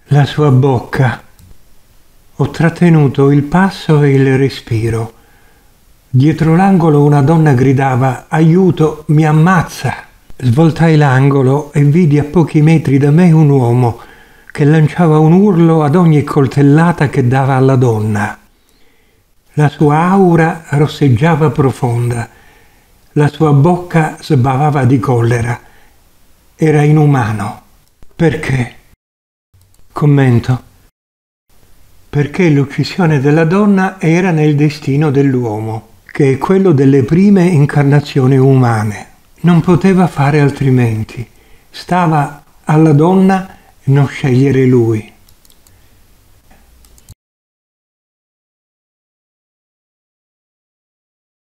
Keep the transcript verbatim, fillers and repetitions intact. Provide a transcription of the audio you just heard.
La sua bocca. Ho trattenuto il passo e il respiro. Dietro l'angolo una donna gridava «Aiuto, mi ammazza!». Svoltai l'angolo e vidi a pochi metri da me un uomo che lanciava un urlo ad ogni coltellata che dava alla donna. La sua aura rosseggiava profonda, la sua bocca sbavava di collera. Era inumano. Perché? Commento. Perché l'uccisione della donna era nel destino dell'uomo, che è quello delle prime incarnazioni umane. Non poteva fare altrimenti. Stava alla donna non scegliere lui.